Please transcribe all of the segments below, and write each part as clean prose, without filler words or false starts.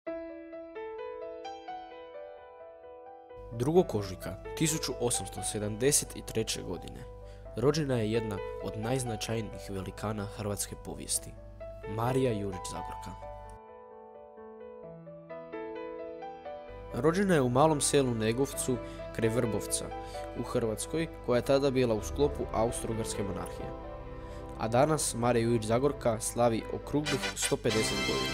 2. ožujka 1873. godine rođena je jedna od najznačajnijih velikana hrvatske povijesti, Marija Jurić Zagorka. Rođena je u malom selu Negovcu kraj Vrbovca u Hrvatskoj, koja je tada bila u sklopu Austro-Ugarske monarhije. A danas Marija Jurić Zagorka slavi okruglih 150 godina.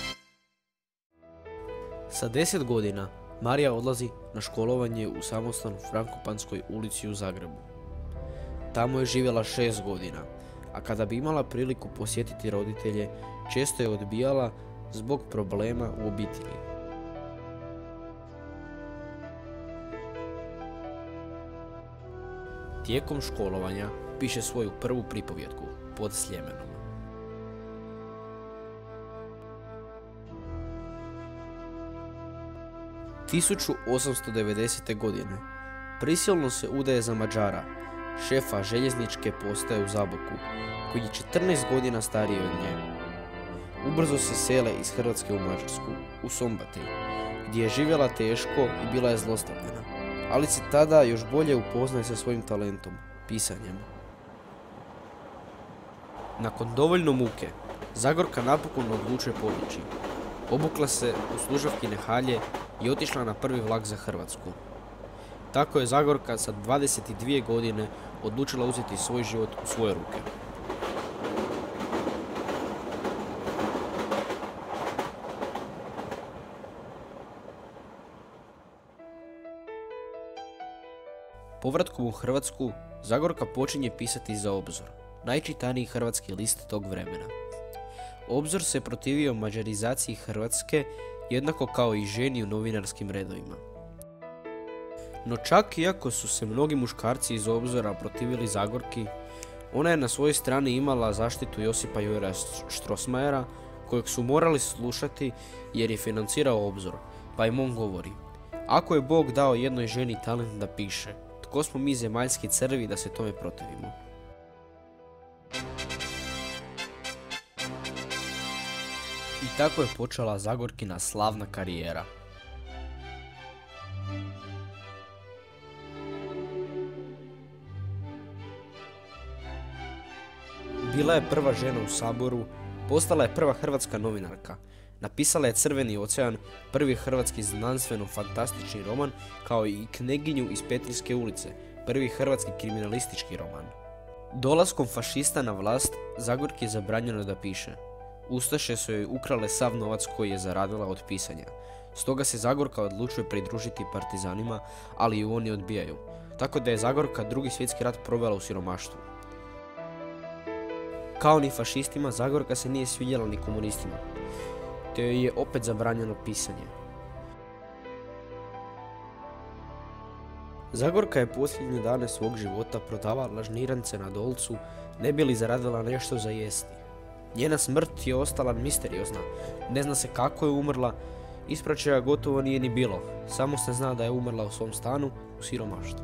Sa 10 godina Marija odlazi na školovanje u samostanu Frankopanskoj ulici u Zagrebu. Tamo je živjela 6 godina, a kada bi imala priliku posjetiti roditelje, često je odbijala zbog problema u obitelji. Tijekom školovanja piše svoju prvu pripovjetku Pod Sljemenom. – 1890. godine prisilno se udaje za Mađara, šefa željezničke postaje u Zaboku, koji je 14 godina stariji od nje. Ubrzo se sele iz Hrvatske u Mađarsku, u Sombatej, gdje je živjela teško i bila je zlostavljana, ali se tada još bolje upoznaje sa svojim talentom, pisanjem. Nakon dovoljno muke, Zagorka napokon odlučuje pobjeći. Obukla se u služavkine halje i otišla na prvi vlak za Hrvatsku. Tako je Zagorka sa 22 godine odlučila uzeti svoj život u svoje ruke. Povratkom u Hrvatsku, Zagorka počinje pisati za Obzor, najčitaniji hrvatski list tog vremena. Obzor se protivio mađarizaciji Hrvatske, jednako kao i ženi u novinarskim redovima. No čak iako su se mnogi muškarci iz Obzora protivili Zagorki, ona je na svojoj strani imala zaštitu Josipa Juraja Strossmayera, kojeg su morali slušati jer je financirao Obzor, pa im on govori: ako je Bog dao jednoj ženi talent da piše, tko smo mi zemaljski crvi da se tome protivimo? I tako je počela Zagorkina slavna karijera. Bila je prva žena u Saboru, postala je prva hrvatska novinarka, napisala je Crveni ocean, prvi hrvatski znanstveno-fantastični roman, kao i Kneginju iz Petrinjske ulice, prvi hrvatski kriminalistički roman. Dolaskom fašista na vlast, Zagorki je zabranjeno da piše. Ustaše su joj ukrale sav novac koji je zaradila od pisanja. Stoga se Zagorka odlučuje pridružiti partizanima, ali ju oni odbijaju. Tako da je Zagorka Drugi svjetski rat provela u siromaštvu. Kao ni fašistima, Zagorka se nije svidjela ni komunistima, te joj je opet zabranjeno pisanje. Zagorka je posljednje dane svog života prodavala žnirance na Dolcu, ne bi li zaradila nešto za jesti. Njena smrt je ostala misteriozna, ne zna se kako je umrla, ispraćaja gotovo nije ni bilo, samo se zna da je umrla u svom stanu u siromaštvu.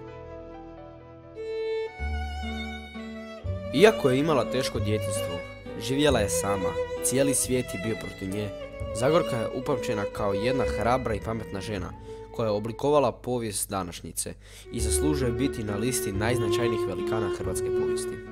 Iako je imala teško djetinjstvo, živjela je sama, cijeli svijet je bio protiv nje, Zagorka je upamćena kao jedna hrabra i pametna žena koja je oblikovala povijest današnjice i zaslužuje biti na listi najznačajnijih velikana hrvatske povijesti.